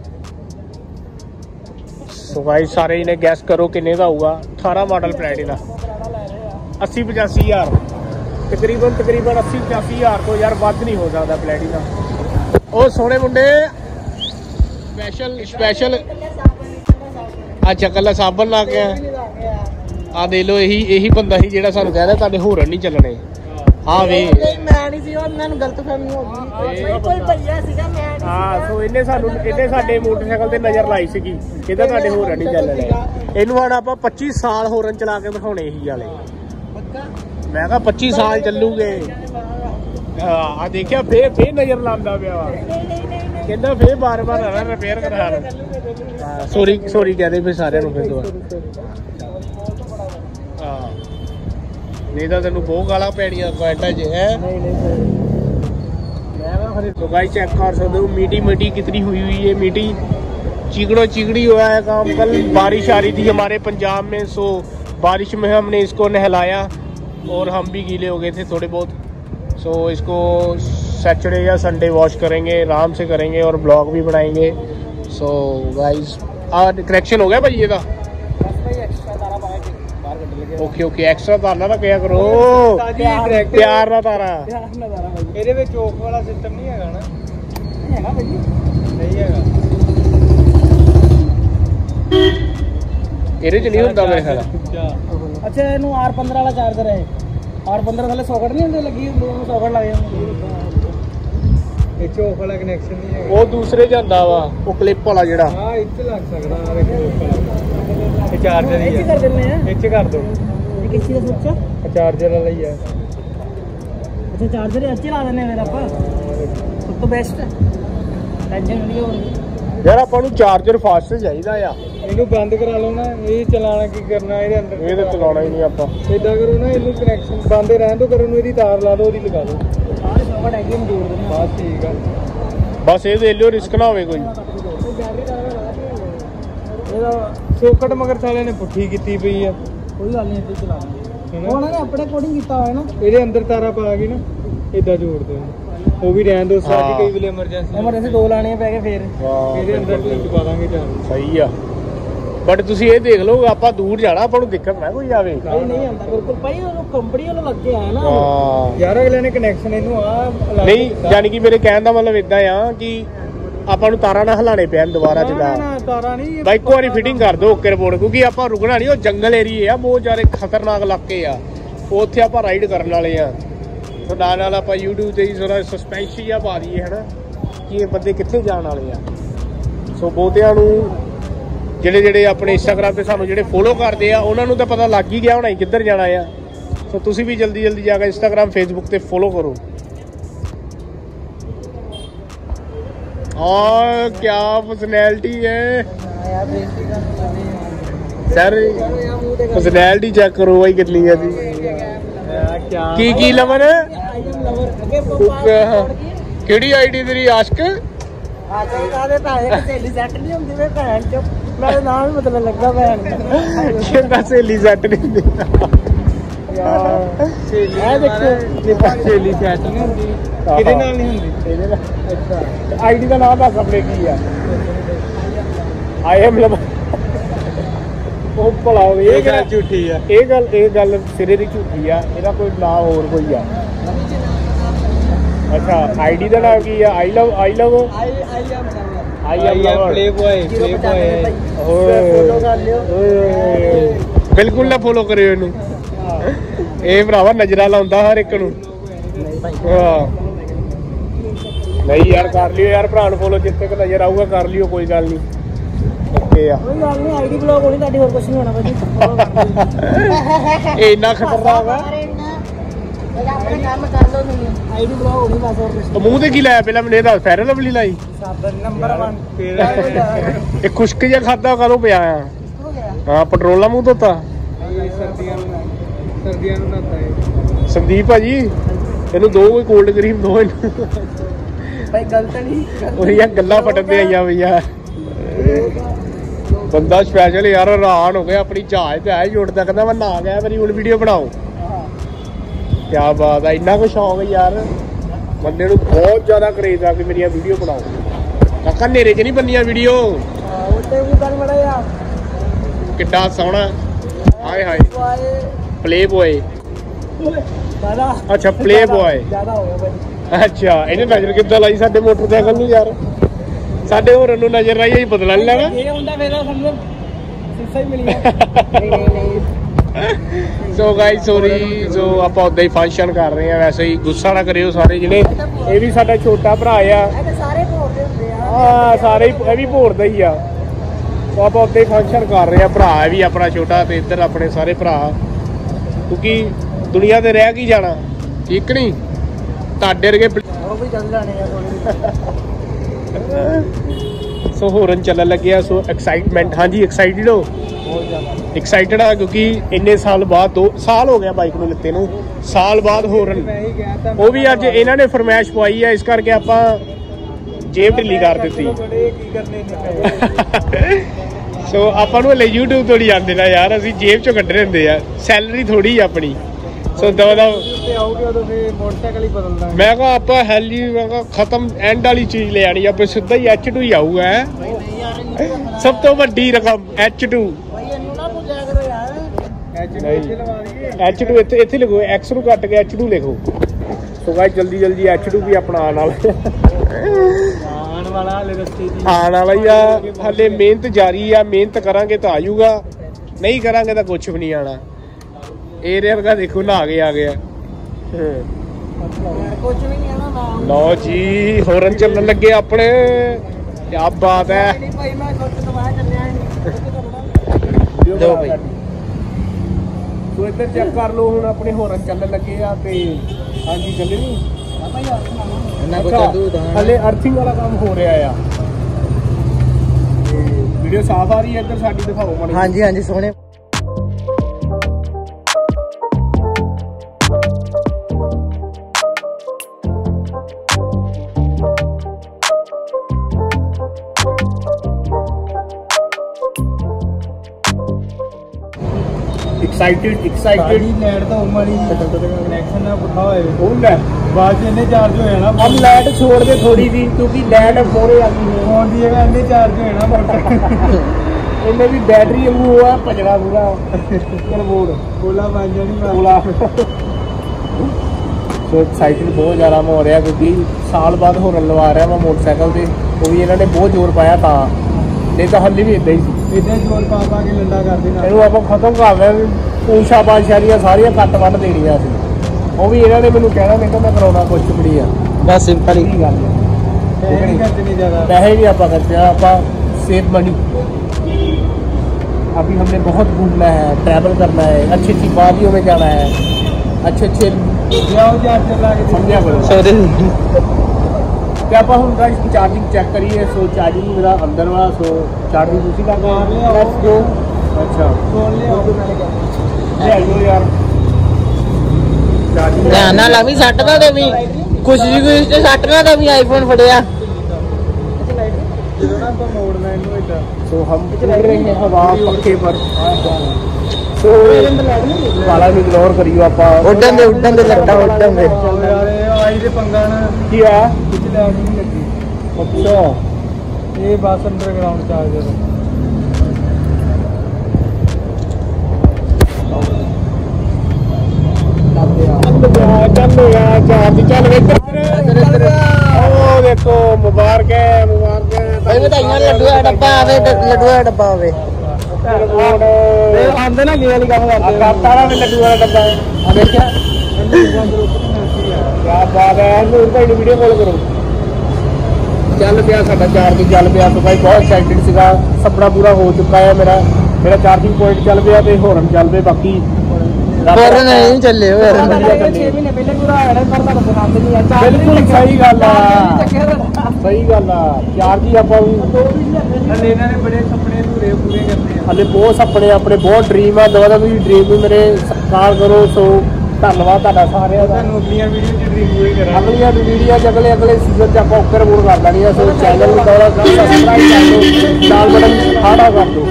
ਸੋ ਗਾਇਸ ਸਾਰੇ ਇਹਨੇ ਗੈਸ ਕਰੋ ਕਿੰਨੇ ਦਾ ਹੋਊਗਾ। 18 ਮਾਡਲ ਪਲੈਟੀਨਾ 80-85 ਹਜ਼ਾਰ, ਤਕਰੀਬਨ 80-85 ਹਜ਼ਾਰ ਤੋਂ ਯਾਰ ਵੱਧ ਨਹੀਂ ਹੋ ਸਕਦਾ ਪਲੈਟੀਨਾ। ਉਹ ਸੋਹਣੇ ਮੁੰਡੇ ਸਪੈਸ਼ਲ ਅੱਛਾ ਕੱਲਾ ਸਾਬਣ ਲਾ ਕੇ ਆ ਦੇ ਲੋ। ਇਹੀ ਬੰਦਾ ਸੀ ਜਿਹੜਾ ਸਾਨੂੰ ਕਹਿੰਦਾ ਤੁਹਾਡੇ ਹੋਰਨ ਨਹੀਂ ਚੱਲਣੇ। ਹਾਂ ਵੇ ਮੈਂ ਨਹੀਂ ਸੀ, ਉਹਨਾਂ ਨੂੰ ਗਲਤਫਹਿਮੀ ਹੋ ਗਈ। ਕੋਈ ਭਈਆ ਸੀਗਾ ਮੈਂ। ਹਾਂ ਸੋ ਇਹਨੇ ਸਾਡੇ ਮੋਟਰਸਾਈਕਲ ਤੇ ਨਜ਼ਰ ਲਾਈ ਸੀਗੀ, ਕਹਿੰਦਾ ਤੁਹਾਡੇ ਹੋਰਨ ਨਹੀਂ ਚੱਲਣੇ। ਇਹਨੂੰ ਹੁਣ ਆਪਾਂ 25 ਸਾਲ ਹੋਰਨ ਚਲਾ ਕੇ ਦਿਖਾਉਣੇ ਇਹੀ ਵਾਲੇ। ਮੈਂ ਕਿਹਾ 25 ਸਾਲ ਚੱਲੂਗੇ। ਆ ਦੇਖਿਆ ਫੇਰ ਨਜ਼ਰ ਲਾਉਂਦਾ ਪਿਆ ਵਾ, ਕਹਿੰਦਾ ਫੇਰ ਬਾਰ-ਬਾਰ ਆਣਾ ਰਿਪੇਅਰ ਕਰਾਉਣ। ਸੋਰੀ ਕਹਦੇ ਫਿਰ ਸਾਰਿਆਂ ਨੂੰ ਫਿਰ ਦੁਬਾਰਾ। ਹਾਂ ਨਹੀਂ ਤਾਂ ਤੈਨੂੰ ਬਹੁਤ ਗਾਲਾਂ ਪੈਣੀਆਂ ਕਮੈਂਟਾਂ 'ਚ ਹੈ। तो गाइस चेक कर सकते हो मीठी कितनी हुई है। मीठी चिकड़ी हुआ है काम। कल बारिश आ रही थी हमारे पंजाब में। सो बारिश में हमने इसको नहलाया और हम भी गीले हो गए थे थोड़े बहुत। सो इसको सैटरडे या संडे वॉश करेंगे, आराम से करेंगे और ब्लॉग भी बनाएंगे। सो गाइस करेक्शन हो गया भाई ये ओके एक्स्ट्रा तारना ना क्या करो, प्यार ना तारा। ਇਹਦੇ ਵਿੱਚ ਔਫ ਵਾਲਾ ਸਿਸਟਮ ਨਹੀਂ ਹੈਗਾ ਨਾ? ਹੈਗਾ ਭਾਈ, ਨਹੀਂ ਹੈਗਾ ਇਹਦੇ ਚ ਨਹੀਂ ਹੁੰਦਾ ਮੇਰੇ ਖਿਆਲ। ਅੱਛਾ ਇਹਨੂੰ R15 ਵਾਲਾ ਚਾਰਜਰ ਹੈ। R15 ਥੱਲੇ ਸੌਕਟ ਨਹੀਂ ਹੁੰਦੇ ਲੱਗੀ, ਉਹਨੂੰ ਸੌਕਟ ਲੱਗ ਜਾਂਦੀ। ਇਹ ਚ ਔਫ ਵਾਲਾ ਕਨੈਕਸ਼ਨ ਨਹੀਂ ਹੈਗਾ। ਉਹ ਦੂਸਰੇ ਚ ਹੁੰਦਾ ਵਾ, ਉਹ ਕਲਿੱਪ ਵਾਲਾ ਜਿਹੜਾ। ਹਾਂ ਇੱਥੇ ਲੱਗ ਸਕਦਾ। ਆ ਦੇਖੋ ਇਹ ਚਾਰਜਰ ਹੀ ਹੈ। ਕਰ ਦਿੰਦੇ ਆ, ਇੱਥੇ ਕਰ ਦੋ। ਇਹ ਕਿੱਥੇ ਦਾ ਸੋਚਾ? ਚਾਰਜਰ ਵਾਲਾ ਹੀ ਹੈ। ਅੱਛਾ ਚਾਰਜਰ ਇੱਥੇ ਲਾ ਦਿੰਦੇ ਫਿਰ ਆਪਾਂ, ਸਭ ਤੋਂ ਬੈਸਟ। ਟੈਨਸ਼ਨ ਨਹੀਂ ਹੋਣੀ ਯਾਰ ਆਪਾਂ ਨੂੰ ਚਾਰਜਰ ਫਾਸਟ ਚਾਹੀਦਾ ਆ। ਇਹਨੂੰ ਬੰਦ ਕਰਾ ਲਓ ਨਾ, ਇਹ ਚਲਾਣਾ ਕੀ ਕਰਨਾ ਇਹਦੇ ਅੰਦਰ। ਇਹ ਤਾਂ ਚਲਾਉਣਾ ਹੀ ਨਹੀਂ ਆਪਾਂ। ਇਦਾਂ ਕਰੋ ਨਾ, ਇਹਨੂੰ ਕਨੈਕਸ਼ਨ ਬੰਦ ਰਹਿਣ ਦੋ, ਕਰੋ ਨੂੰ ਇਹਦੀ ਤਾਰ ਲਾ ਦਿਓ, ਉਹਦੀ ਲਗਾ ਦਿਓ। ਸਾਰੇ ਸੌਕਟ ਹੈਗੇ ਨੂੰ ਜੋੜ ਦਿੰਦੇ ਬਸ। ਠੀਕ ਆ ਬਸ ਇਹ ਦੇ ਲਿਓ, ਰਿਸਕ ਨਾ ਹੋਵੇ ਕੋਈ। ਇਹਦਾ ਸੌਕਟ ਮਗਰ ਸਾਲਿਆਂ ਨੇ ਪੁੱਠੀ ਕੀਤੀ ਪਈ ਆ। ਕੋਈ ਗੱਲ ਨਹੀਂ, ਇੱਥੇ ਚਲਾ ਲਾਂਗੇ। ਉਹਨਾਂ ਨੇ ਆਪਣੇ ਕੋਡਿੰਗ ਕੀਤਾ ਹੋਇਆ ਨਾ, ਇਹਦੇ ਅੰਦਰ ਤਾਰਾਂ ਪਾ ਕੇ ਨਾ ਇਦਾਂ ਜੋੜ ਦਿਓ। ਉਹ ਵੀ ਰਹਿਣ ਦੋ ਸਾਡੀ ਕਈ ਵੇਲੇ ਐਮਰਜੈਂਸੀ 2 ਲਾਣੀਆਂ ਪੈ ਗਏ ਫਿਰ ਇਹਦੇ ਅੰਦਰ ਲਿੰਕ ਪਾ ਦਾਂਗੇ। ਸਹੀ ਆ, ਬਟ ਤੁਸੀਂ ਇਹ ਦੇਖ ਲਓ ਆਪਾਂ ਦੂਰ ਜਾਣਾ, ਆਪਾਂ ਨੂੰ ਦਿੱਕਤ ਨਾ ਕੋਈ ਆਵੇ। ਨਹੀਂ ਆਉਂਦਾ ਬਿਲਕੁਲ ਭਾਈ, ਉਹ ਕੰਪਨੀ ਵੱਲੋਂ ਲੱਗ ਕੇ ਆਇਆ ਨਾ ਯਾਰ। ਅਗਲੇ ਨੇ ਕਨੈਕਸ਼ਨ ਇਹਨੂੰ ਆ ਨਹੀਂ, ਯਾਨੀ ਕਿ ਮੇਰੇ ਕਹਿਣ ਦਾ ਮਤਲਬ ਇਦਾਂ ਆ ਕਿ ਆਪਾਂ ਨੂੰ ਤਾਰਾਂ ਨਾ ਹਿਲਾਣੇ ਪੈਣ ਦੁਬਾਰਾ ਚਲਾ। ਤਾਰਾਂ ਨਹੀਂ ਬਾਈ, ਇੱਕ ਵਾਰੀ ਫਿਟਿੰਗ ਕਰ ਦਿਓ ਓਕੇ ਰਿਪੋਰਟ, ਕਿਉਂਕਿ ਆਪਾਂ ਰੁਕਣਾ ਨਹੀਂ। ਉਹ ਜੰਗਲ ਏਰੀਏ ਆ, ਬਹੁਤ ਜ਼ਿਆਦਾ ਖਤਰਨਾਕ ਇਲਾਕੇ ਆ, ਉੱਥੇ ਆਪਾਂ ਰਾਈਡ ਕਰਨ ਵਾਲੇ ਆ। ਸੋ ਨਾਲ ਆਪਾਂ YouTube ਤੇ ਹੀ ਥੋੜਾ ਸਸਪੈਂਸ ਜਿਹਾ ਪਾ ਦਈਏ ਹਨਾ, ਕਿ ਇਹ ਬੰਦੇ ਕਿੱਥੇ ਜਾਣ ਵਾਲੇ ਆ। ਸੋ ਬਹੁਤਿਆਂ ਨੂੰ ਜਿਹੜੇ ਆਪਣੇ ਇੰਸਟਾਗ੍ਰਾਮ ਤੇ ਸਾਨੂੰ ਜਿਹੜੇ ਫੋਲੋ ਕਰਦੇ ਆ, ਉਹਨਾਂ ਨੂੰ ਤਾਂ ਪਤਾ ਲੱਗ ਹੀ ਗਿਆ ਹੋਣਾ ਕਿੱਧਰ ਜਾਣਾ ਆ। ਸੋ ਤੁਸੀਂ ਵੀ ਜਲਦੀ ਜਾ ਕੇ ਇੰਸਟਾਗ੍ਰਾਮ ਫੇਸਬੁੱਕ ਤੇ ਫੋਲੋ ਕਰੋ। और क्या पर्सनैलिटी है सर, पर्सनैलिटी चेक करो भाई कितनी है जी। की लवर केड़ी आईडी तेरी आशिक? ਮੈਂ ਨਾਮ ਹੀ ਮਤਲਬ ਲੱਗਾ ਭੈਣ ਕਹਿੰਦਾ ਸਹੇਲੀ ਸੈੱਟ ਨਹੀਂ ਹੁੰਦੀ ਯਾਰ ਇਹ ਦੇਖੋ ਸਹੇਲੀ ਸੈੱਟ ਨਹੀਂ ਹੁੰਦੀ ਕਿਹਦੇ ਨਾਲ ਨਹੀਂ ਹੁੰਦੀ ਇਹਦੇ ਨਾਲ ਅੱਛਾ ਆਈਡੀ ਦਾ ਨਾਮ ਦੱਸ ਆਪਣੇ ਕੀ ਆ ਆਈ ਐਮ ਲਵ ਉਹ ਭਲਾ ਇਹ ਗੱਲ ਝੂਠੀ ਆ ਇਹ ਗੱਲ ਸਿਰੇ ਦੀ ਝੂਠੀ ਆ ਇਹਦਾ ਕੋਈ ਨਾਂ ਹੋਰ ਕੋਈ ਆ ਅੱਛਾ ਆਈਡੀ ਦਾ ਨਾਮ ਕੀ ਆ I love I am play boy follow ਕਰ ਲਿਓ ਬਿਲਕੁਲ ਨਾ ਫੋਲੋ ਕਰਿਓ ਇਹਨੂੰ ਇਹ ਭਰਾਵਾ ਨਜ਼ਰਾਂ ਲਾਉਂਦਾ ਹਰ ਇੱਕ ਨੂੰ ਹਾਂ ਨਹੀਂ ਯਾਰ ਕਰ ਲਿਓ ਯਾਰ ਭਰਾ ਨੂੰ ਫੋਲੋ ਜਿੱਥੇ ਤੱਕ ਨਜ਼ਰ ਆਊਗਾ ਕਰ ਲਿਓ ਕੋਈ ਗੱਲ ਨਹੀਂ ਓਕੇ ਆ ਕੋਈ ਗੱਲ ਨਹੀਂ ਆਈਡੀ ਬਲੌਗ ਹੋਣੀ ਤੁਹਾਡੀ ਹੋਰ ਕੁਝ ਨਹੀਂ ਹੋਣਾ ਭਾਜੀ ਇਹ ਇੰਨਾ ਖਤਰਨਾਕ ਆ ਆਪਣੇ ਕੰਮ ਕਰ ਲਓ ਤੁਸੀਂ ਆਈਡੀ ਬਲੌਗ ਹੋਣੀ ਬਸ ਹੋਰ ਕੁਝ ਮੂੰਹ ਤੇ ਕੀ ਲਾਇਆ ਪਹਿਲਾਂ ਮੈਨੂੰ ਇਹ ਦੱਸ ਫੈਰਨ ਲਵਲੀ ਲਾਈ ਸਾਬਣ ਨੰਬਰ 1 ਇਹ ਖੁਸ਼ਕ ਜਿਹਾ ਖਾਦਾ ਕਦੋਂ ਪਿਆ ਆ ਹਾਂ ਪੈਟਰੋਲ ਮੂੰਹ ਧੋਤਾ ਸਰਦੀਆਂ ਨੂੰ ਨਹਾਤਾ ਹੈ ਸੰਦੀਪ ਭਾਜੀ ਇਹਨੂੰ ਦੋ ਕੋਈ ਕੋਲਡ ਕਰੀਮ ਦੋ ਇਹਨੂੰ ਭਾਈ ਗਲਤ ਨਹੀਂ ਉਹ ਯਾਰ ਗੱਲਾਂ ਫਟਣ ਤੇ ਆਈਆਂ ਬਈਆ ਬੰਦਾ ਸਪੈਸ਼ਲ ਯਾਰ ਹੈਰਾਨ ਹੋ ਗਿਆ ਆਪਣੀ ਜਹਾਜ਼ ਤੇ ਆਇਆ ਜੁੜਦਾ ਕਹਿੰਦਾ ਮੈਂ ਨਾ ਗਿਆ ਮੇਰੀ ਹੁਣ ਵੀਡੀਓ ਬਣਾਓ ਕੀ ਬਾਤ ਆ ਇੰਨਾ ਕੁ ਸ਼ੌਂਕ ਹੈ ਯਾਰ ਬੰਦੇ ਨੂੰ ਬਹੁਤ ਜ਼ਿਆਦਾ ਕਰੇਜ਼ ਆ ਕਿ ਮੇਰੀਆਂ ਵੀਡੀਓ ਬਣਾਓ ਕਾਕਾ ਨੇਰੇ 'ਚ ਨਹੀਂ ਬੰਨੀਆਂ ਵੀਡੀਓ ਉੱਤੇ ਵੀ ਕਰ ਬੜਾ ਯਾਰ ਕਿੱਡਾ ਸੋਹਣਾ ਹਾਏ ਹਾਏ ਪਲੇ ਬॉय ਦਾਦਾ ਅੱਛਾ ਪਲੇ ਬॉय ਜ਼ਿਆਦਾ ਹੋ ਗਿਆ ਭਾਈ ਅੱਛਾ ਇਹਨੇ ਨਜ਼ਰ ਕਿੱਦਾਂ ਲਾਈ ਸਾਡੇ ਮੋਟਰਸਾਈਕਲ ਨੂੰ ਯਾਰ ਸਾਡੇ ਹੋਰ ਨੂੰ ਨਜ਼ਰ ਲਾਈ ਅਸੀਂ ਬਦਲਾ ਨਹੀਂ ਲੈਣਾ ਇਹ ਹੁੰਦਾ ਫੇਰ ਸਾਨੂੰ ਸਿੱਸਾ ਹੀ ਮਿਲ ਗਿਆ ਨਹੀਂ ਸੋ ਗਾਇਸ ਸੌਰੀ ਸੋ ਆਪਾਂ ਉਦਾਂ ਹੀ ਫੰਕਸ਼ਨ ਕਰ ਰਹੇ ਆ ਵੈਸੇ ਹੀ ਗੁੱਸਾ ਨਾ ਕਰਿਓ ਸਾਰੇ ਜਿਹੜੇ ਇਹ ਵੀ ਸਾਡਾ ਛੋਟਾ ਭਰਾ ਆ ਇਹ ਤਾਂ ਸਾਰੇ ਭੋਰਦੇ ਹੁੰਦੇ ਆ ਹਾਂ ਸਾਰੇ ਇਹ ਵੀ ਭੋਰਦਾ ਹੀ ਆ ਸੋ ਆਪਾਂ ਉਦਾਂ ਹੀ ਫੰਕਸ਼ਨ ਕਰ ਰਹੇ ਆ ਭਰਾ ਵੀ ਆਪਣਾ ਛੋਟਾ ਤੇ ਇੱਧਰ ਆਪਣੇ ਸਾਰੇ ਭਰਾ ਕਿਉਂਕਿ ਦੁਨੀਆ ਤੇ ਰਹਿ ਕੀ ਜਾਣਾ ਠੀਕ ਨਹੀਂ ਤੁਹਾਡੇ ਵਰਗੇ ਉਹ ਵੀ ਚੱਲ ਜਾਣੇ ਆ ਸੋ ਹੋਰਨ ਚੱਲਣ ਲੱਗਿਆ ਸੋ ਐਕਸਾਈਟਮੈਂਟ ਹਾਂਜੀ ਐਕਸਾਈਟਿਡ ਹੋ ਬਹੁਤ ਜ਼ਿਆਦਾ ਐਕਸਾਈਟਡ ਆ ਕਿਉਂਕਿ ਇੰਨੇ ਸਾਲ ਬਾਅਦ 2 ਸਾਲ ਹੋ ਗਿਆ ਬਾਈਕ ਨੂੰ ਲਿੱਤੇ ਨੂੰ ਸਾਲ ਬਾਅਦ ਹੋਰਨ ਮੈਂ ਹੀ ਗਿਆ ਤਾਂ ਉਹ ਵੀ ਅੱਜ ਇਹਨਾਂ ਨੇ ਫਰਮਾਇਸ਼ ਪਵਾਈ ਆ ਇਸ ਕਰਕੇ ਆਪਾਂ ਜੇਬ ਢਿੱਲੀ ਕਰ ਦਿੱਤੀ ਕੀ ਕਰਨੇ ਨੇ ਸੋ ਆਪਾਂ ਨੂੰ ਹਲੇ YouTube ਥੋੜੀ ਆਉਂਦੇ ਨਾ ਯਾਰ ਅਸੀਂ ਜੇਬ ਚੋਂ ਕੱਢ ਰਹੇ ਹੁੰਦੇ ਆ ਸੈਲਰੀ ਥੋੜੀ ਆਪਣੀ ਸੋ ਦਵਾ ਤੇ ਆਉਗੇ ਉਦੋਂ ਫੇਰ ਮੋਟਰਸਾਈਕਲ ਹੀ ਬਦਲਦਾ ਮੈਂ ਕਿਹਾ ਆਪਾਂ ਹੈਲੀ ਮੈਂ ਕਿਹਾ ਖਤਮ ਐਂਡ ਵਾਲੀ ਚੀਜ਼ ਲੈ ਆਣੀ ਆਪਾਂ ਸਿੱਧਾ ਹੀ H2 ਹੀ ਆਊਗਾ ਨਹੀਂ ਯਾਰ ਸਭ ਤੋਂ ਵੱਡੀ ਰਕਮ H2 ਭਾਈ ਇਹਨੂੰ ਨਾ ਪੁੱਛਿਆ ਕਰੋ ਯਾਰ ਨਹੀਂ। ਲਵਾ ਦਈਏ H2 ਇੱਥੇ ਲਿਖੋ X ਨੂੰ ਕੱਟ ਕੇ H2 ਲਿਖੋ ਸੋ ਗਾਇਸ ਜਲਦੀ H2 ਵੀ ਆਪਣਾ ਆਉਣ ਵਾਲਾ ਆਉਣ ਵਾਲਾ ਹਲੇ ਰਸਤੇ ਦੀ ਆਉਣ ਵਾਲਾ ਹੀ ਆ ਹਲੇ ਮਿਹਨਤ ਜਾਰੀ ਆ ਮਿਹਨਤ ਕਰਾਂਗੇ ਤਾਂ ਆਜੂਗਾ ਨਹੀਂ ਕਰਾਂਗੇ ਤਾਂ ਕੁਝ ਵੀ ਨਹੀਂ ਆਣਾ ਇਹ ਰੇਰਗਾ ਦੇਖੋ ਨਹਾ ਕੇ ਆ ਗਿਆ ਕੁਝ ਵੀ ਨਹੀਂ ਆਣਾ ਨਾ ਲਓ ਜੀ ਹੋਰਨ ਚੱਲਣ ਲੱਗੇ ਆਪਣੇ ਕੀ ਬਾਤ ਹੈ ਨਹੀਂ ਭਾਈ ਮੈਂ ਕੁਝ ਦਵਾਇਆ ਚੱਲਿਆ ਨਹੀਂ ਦੋ ਭਾਈ ਸੋ ਇੱਧਰ ਚੈੱਕ ਕਰ ਲਓ ਹੁਣ ਆਪਣੇ ਹੋਰਨ ਚੱਲਣ ਲੱਗੇ ਆ ਤੇ ਹਾਂਜੀ ਚੱਲੇ ਨਹੀਂ ਇਹਨਾਂ ਕੋ ਚੱਲੂ ਤਾਂ ਹਲੇ ਅਰਥਿੰਗ ਵਾਲਾ ਕੰਮ ਹੋ ਰਿਹਾ ਆ ਵੀਡੀਓ ਸਾਫ਼ ਆ ਰਹੀ ਹੈ ਇੱਧਰ ਸਾਡੀ ਦਿਖਾਓ ਮਾੜੀ ਹਾਂਜੀ ਹਾਂਜੀ ਸੋਹਣੇ ਐਕਸਾਈਟਡ ਲੈਟ ਤਾਂ ਉਮੜੀ ਕਨੈਕਸ਼ਨ ਨਾਲ ਪੁੱਠਾ ਹੋਏ ਉਹ ਲੈ ਬਾਅਦ ਚ ਇਹਨੇ ਚਾਰਜ ਹੋ ਜਾਣਾ ਹਮ ਲਾਈਟ ਛੋੜ ਦੇ ਥੋੜੀ ਜੀ ਕਿਉਂਕਿ ਲਾਈਟ ਮੋਰੇ ਆ ਗਈ ਹੈ ਫੋਨ ਦੀ ਜਗ੍ਹਾ ਇਹਨੇ ਚਾਰਜ ਹੋ ਜਾਣਾ ਮੋਟਰ ਇਹਨੇ ਵੀ ਬੈਟਰੀ ਵਾਂਗੂ ਆ ਭਜਣਾ ਪੂਰਾ ਕਰਬੋਰਡ ਕੋਲਾ ਬਣ ਜਾਣੀ ਕੋਲਾ ਸੋ ਐਕਸਾਈਟਡ ਬਹੁਤ ਜ਼ਿਆਦਾ ਹੋ ਰਿਹਾ ਕਿਉਂਕਿ ਸਾਲ ਬਾਅਦ ਹੋਰਨ ਲਵਾ ਰਿਹਾ ਮੈਂ ਮੋਟਰਸਾਈਕਲ ਤੇ ਉਹ ਵੀ ਇਹਨਾਂ ਨੇ ਬਹੁਤ ਜ਼ੋਰ ਪਾਇਆ ਤਾਂ ਨਹੀਂ ਤਾਂ ਹੱਲੀ ਵੀ ਇਦਾਂ ਹੀ ਸੀ ਇਦਾਂ ਜੋਰ ਪਾ ਪਾ ਕੇ ਲੰਡਾ ਕਰ ਦੇਣਾ ਇਹਨੂੰ ਆਪਾਂ ਖਤਮ ਕਰ ਲਿਆ ਪੂਛਾ ਬਾਦਸ਼ਾਹੀਆਂ ਸਾਰੀਆਂ ਕੱਟ ਵੱਢ ਦੇਣੀਆਂ ਸੀ ਉਹ ਵੀ ਇਹਨਾਂ ਨੇ ਮੈਨੂੰ ਕਹਿਣਾ ਨਹੀਂ ਤਾਂ ਮੈਂ ਕਰਾਉਣਾ ਕੁਛ ਬੜੀ ਆ ਬਸ ਸਿੰਪਲ ਕੀ ਗੱਲ ਪੈਸੇ ਨਹੀਂ ਖਰਚਣੇ ਜ਼ਿਆਦਾ पैसे नहीं आप खर्चा आप सेव मनी अभी हमने बहुत घूमना है ट्रैवल करना है अच्छी अच्छी वादियों में जाना है अच्छे अच्छे ਜਾਓ ਜਾ ਚੱਲਾ ਕੇ समझा करो ਸੋਦੇ ਤੇ ਆਪਾਂ ਹੁਣ ਗਾਇਸ ਚਾਰਜਿੰਗ ਚੈੱਕ ਕਰੀਏ ਸੋ ਚਾਰਜਿੰਗ ਮੇਰਾ ਅੰਦਰ ਵਾਲਾ ਸੋ ਚਾਰਜਿੰਗ ਤੁਸੀਂ ਕਰ ਲਿਆਓ। ਲੈਟਸ ਗੋ ਅੱਛਾ ਫੋਨ ਲਿਆਓ ਲੈ ਆਇਓ ਯਾਰ ਚਾਰਜਿੰਗ ਧਿਆਨ ਨਾਲ ਲਾਵੀਂ ਸੱਟ ਨਾ ਦੇਵੀਂ ਕੁਛ ਤੇ ਸੱਟ ਨਾ ਦੇਵੀਂ ਆਈਫੋਨ ਫੜਿਆ ਜਦੋਂ ਨਾ ਆਪਾਂ ਮੋੜਨਾ ਇਹਨੂੰ ਇਦਾਂ तो हम उड़ रहे हैं हवा पक्के पर। तो वाला भी इग्नोर करियो आप ਉੱਡਣ ਦੇ ਲੱਟਾ ਉੱਡਣ ਦੇ ਆਈ ਦੇ ਪੰਗਾ ਨਾ ਕੀ ਹੈ ਕੁਝ ਲੈਣ ਨਹੀਂ ਲੱਗੀ। ਅੱਛਾ ਇਹ ਬੱਸ ਅੰਡਰਗਰਾਉਂਡ ਚਾਰਜਰ ਚੱਲ ਗਿਆ ਚੱਲ ਇੱਧਰ ਉਹ ਦੇਖੋ ਮੁਬਾਰਕ ਹੈ ਭਾਈ ਵਧਾਈਆਂ ਲੱਡੂਆਂ ਦਾ ਡੱਬਾ ਆਵੇ ਲੱਡੂਆਂ ਦਾ ਡੱਬਾ ਆਵੇ ਆਂਦੇ ਨਾ ਗੇ ਵਾਲੀ ਕੰਮ ਕਰਦੇ ਕਾਤਾਰਾ ਵੀ ਲੱਡੂਆਂ ਦਾ ਡੱਬਾ ਹੈ ਆ ਦੇਖਿਆ ਕਿਆ ਬਾਤ ਹੈ ਨੂਰ ਭਾਈ ਨੂੰ ਵੀਡੀਓ ਕਾਲ ਕਰੋ। ਚੱਲ ਪਿਆ ਸਾਡਾ ਚਾਰਜ ਚੱਲ ਪਿਆ ਤਾਂ ਭਾਈ ਬਹੁਤ ਐਕਸਾਈਟਡ ਸੀਗਾ ਸੁਪਨਾ ਪੂਰਾ ਹੋ ਚੁੱਕਾ ਹੈ ਮੇਰਾ ਚਾਰਜਿੰਗ ਪੁਆਇੰਟ ਚੱਲ ਪਿਆ ਤੇ ਹੋਰਨ ਚੱਲ ਪਏ ਬਾਕੀ ਹੋਰ ਨਹੀਂ ਚੱਲੇ ਹੋਏ 6 ਮਹੀਨੇ ਪਹਿਲੇ ਪੂਰਾ ਆਇਆ ਪਰ ਤੁਹਾਨੂੰ ਪਸੰਦ ਨਹੀਂ ਆ ਬਿਲਕੁਲ ਸਹੀ ਗੱਲ ਆ ਸਹੀ ਗੱਲ ਆ ਚਾਰਜ ਹੀ ਆਪਾਂ ਹਲੇ ਇਹਨਾਂ ਨੇ ਬੜੇ ਸੁਪਨੇ ਪੂਰੇ ਕਰਨੇ ਆ ਹਲੇ ਬਹੁਤ ਸੁਪਨੇ ਆਪਣੇ ਬਹੁਤ ਡ੍ਰੀਮ ਆ ਦਵਾ ਵੀ ਡ੍ਰੀਮ ਵੀ ਮੇਰੇ ਸਤਿਕਾਰ ਕਰੋ। ਸੋ ਧੰਨਵਾਦ ਤੁਹਾਡਾ ਸਾਰਿਆਂ ਦਾ। ਤੁਹਾਨੂੰ ਅਗਲੀਆਂ ਵੀਡੀਓ ਚ ਡ੍ਰੀਮ ਪੂਰੀ ਕਰਾਂਗੇ। ਅਗਲੀਆਂ ਵੀਡੀਓ ਚ ਅਗਲੇ ਸੀਜ਼ਨ ਚ ਆਪਾਂ ਓਕੇ ਰਿਪੋਰਟ ਕਰ ਲੈਣੀ ਆ। ਸੋ ਚੈਨਲ ਨੂੰ ਦੌੜਾ ਸਬਸਕ੍ਰਾਈਬ ਕਰ ਦਿਓ ਨਾਲ ਬਟਨ ਖਾੜਾ ਕਰ ਦਿਓ।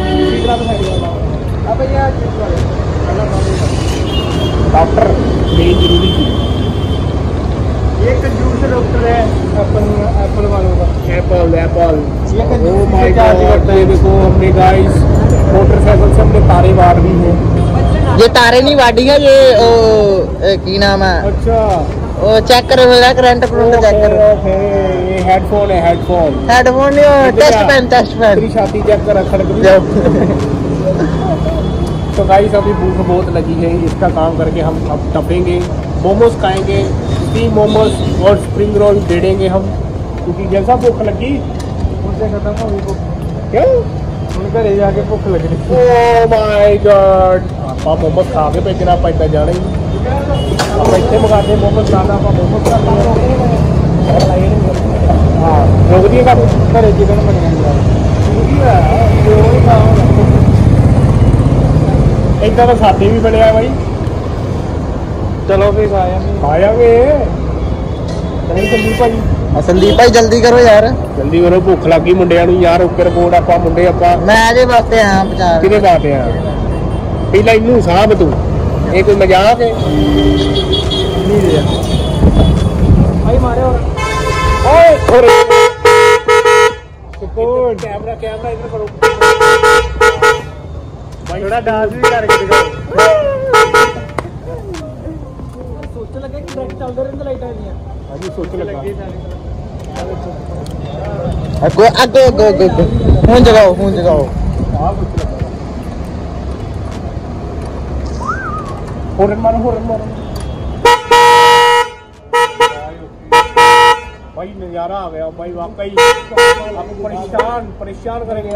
डॉक्टर मेरी जरूरी थी। ये कंजूस डॉक्टर है एप्पल वालों का। एप्पल ये ओ माय गॉड ये देखो हमने गाइस मोटरसाइकिल से हमने तारे मार दी है। ये तारे नहीं वाडियां ये की नाम है अच्छा वो चेक करो मेरा करंट चेक करो। ये हेडफोन है हेडफोन नहीं टेस्ट पेन तेरी छाती चेक कर खड़क। तो गाइस अभी भूख बहुत लगी है इसका काम करके हम अब टपेंगे मोमोज खाएंगे स्टीम मोमोज और स्प्रिंग रोल दे देंगे हम क्योंकि जैसा भूख लगी उनसे खत्म हो गई भूख। क्यों ਹੁਣ ਘਰੇ ਜਾ ਕੇ ਭੁੱਖ ਲੱਗਣੀ। ओ माय गॉड ਆਪਾਂ मोमोज खा के भेजना ਆਪਾਂ ਇੱਦਾਂ ਜਾਣਾ ਹੀ ਆਪਾਂ ਇੱਥੇ ਮਗਾਦੇ मोमोज ਖਾਣਾ ਆਪਾਂ मोमोज ਖਾਣਾ ਹਾਂ ਰੋਕ ਦੀਏ ਕਾ ਘਰੇ ਚਿਕਨ ਬਣਿਆ ਵਧੀਆ ਜੋ ਨਹੀਂ ਖਾਣਾ ਇਦਾਂ ਤਾਂ ਸਾਡੇ ਵੀ ਬਣਿਆ ਬਾਈ। ਚਲੋ ਫੇਰ ਆਇਆਗੇ ਨਹੀਂ ਸੰਦੀਪ ਭਾਈ संदीप भाई जल्दी करो यार ਜਲਦੀ ਕਰੋ ਭੁੱਖ ਲੱਗੀ ਮੁੰਡਿਆਂ ਨੂੰ ਯਾਰ ਓਕੇ ਰਿਪੋਰਟ ਆਪਾਂ ਮੁੰਡੇ ਆਪਾਂ मैं आजे वास्ते हाँ बचा ਕਿਹਦੇ ਬਾਤੇ ਆ ਪਹਿਲਾਂ ਇਹਨੂੰ ਸਾਹਬ ਤੂੰ ਇਹ ਕੋਈ ਮਜ਼ਾਕ ਹੈ ਨਹੀਂ ਰਿਹਾ ਭਾਈ ਮਾਰੇ ਹੋਰ ਓਏ ਹੋਰੇ ਸਪੋਰਟ ਕੈਮਰਾ ਇਧਰ ਕਰੋ ਭਾਈ ਥੋੜਾ ਡਾਂਸ ਵੀ ਕਰਕੇ ਦਿਖਾਓ। ਸੋਚ ਲੱਗਾ ਕਿ ਡਾਇਰੈਕਟ ਚੱਲਦੇ ਰਹਿੰਦੇ ਲਾਈਟਾਂ ਦੀਆਂ ਹਾਂਜੀ ਸੋਚ ਲੱਗਾ अगो हूं जगाओ ਆਹ ਸੋਚ ਲੱਗਾ ਹੋਰਨ ਮਾਰੋ भाई नज़ारा आ गया भाई वाकई अब परेशान करेंगे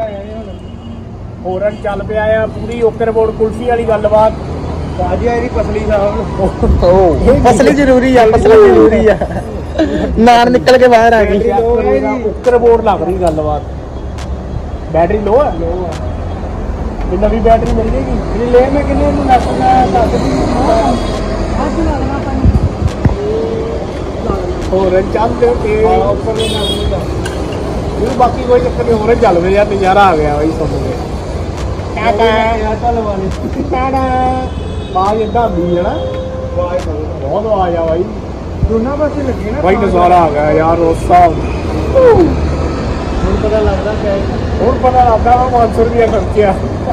होरन चल पे आया पूरी ओके रिपोर्ट कुल्फी वाली गलबात ਬਾਜੀ ਆਈ ਪਸਲੀ ਸਾਹਿਬ फसली जरूरी है नार निकल के बाहर आ गई ओके रिपोर्ट लग रही गलबात बैटरी लो है भी नवी बैटरी मिल जाएगी ले मैं किन्ने ਨੂੰ ਨੱਪਣਾ ਦੱਸ ਦੀ ਅੱਜ ਲੱਗਣਾ ਪਾਣੀ होरन चल पे ਉੱਪਰ ਨੂੰ ਨਾ बाकी कोई चक्कर नहीं होरन चल पे यार नज़ारा आ गया भाई सब में ਚੱਲ ਵਾਲੇ आवाज इदा आती है ना बहुत आवाज आ भाई ਦੋਨਾਂ ਪਾਸੇ ਲੱਗੇ ਨਾ भाई नज़ारा आ गया यार रोसा ਹੁਣ ਪਤਾ ਲੱਗਦਾ ਕਿ और पता लगता है 500 रुपया खर्चा